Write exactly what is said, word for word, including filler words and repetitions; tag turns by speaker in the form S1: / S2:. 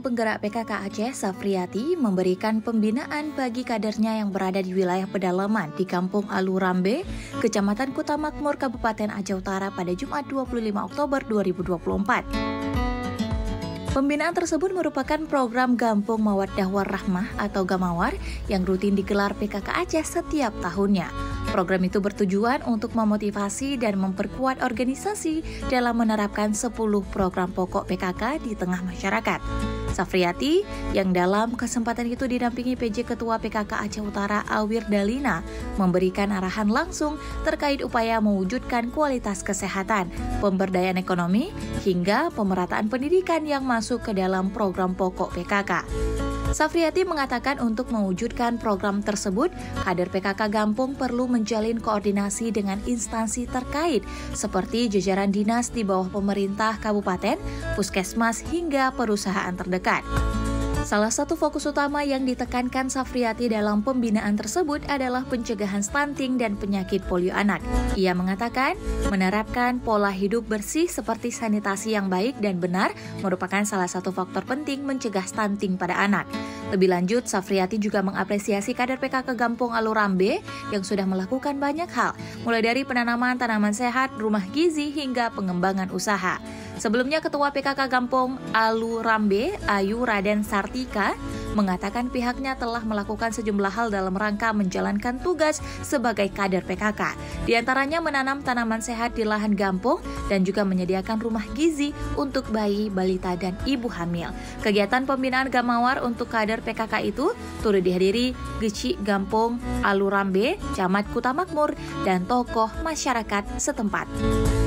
S1: Penggerak P K K Aceh, Safriyati, memberikan pembinaan bagi kadernya yang berada di wilayah pedalaman di Kampung Alu Rambe, Kecamatan Kutamakmur, Kabupaten Aceh Utara pada Jumat dua puluh lima Oktober dua ribu dua puluh empat. Pembinaan tersebut merupakan program Gampung Mawaddah Warahmah atau Gamawar yang rutin digelar P K K Aceh setiap tahunnya. Program itu bertujuan untuk memotivasi dan memperkuat organisasi dalam menerapkan sepuluh program pokok P K K di tengah masyarakat. Safriyati, yang dalam kesempatan itu didampingi P J Ketua P K K Aceh Utara Awir Dalina, memberikan arahan langsung terkait upaya mewujudkan kualitas kesehatan, pemberdayaan ekonomi, hingga pemerataan pendidikan yang masuk ke dalam program pokok P K K. Safriyati mengatakan untuk mewujudkan program tersebut, kader P K K Gampung perlu menjalin koordinasi dengan instansi terkait seperti jajaran dinas di bawah pemerintah kabupaten, puskesmas, hingga perusahaan terdekat. Salah satu fokus utama yang ditekankan Safriyati dalam pembinaan tersebut adalah pencegahan stunting dan penyakit polio anak. Ia mengatakan, menerapkan pola hidup bersih seperti sanitasi yang baik dan benar merupakan salah satu faktor penting mencegah stunting pada anak. Lebih lanjut, Safriyati juga mengapresiasi kader P K K Gampung Alu Rambe yang sudah melakukan banyak hal, mulai dari penanaman tanaman sehat, rumah gizi, hingga pengembangan usaha. Sebelumnya, Ketua P K K Gampung Alu Rambe, Ayu Raden Sartika, mengatakan pihaknya telah melakukan sejumlah hal dalam rangka menjalankan tugas sebagai kader P K K. Di antaranya menanam tanaman sehat di lahan Gampung dan juga menyediakan rumah gizi untuk bayi, balita, dan ibu hamil. Kegiatan pembinaan Gamawar untuk kader P K K itu turut dihadiri Geci Gampung Alu Rambe, Camat Kutamakmur, dan tokoh masyarakat setempat.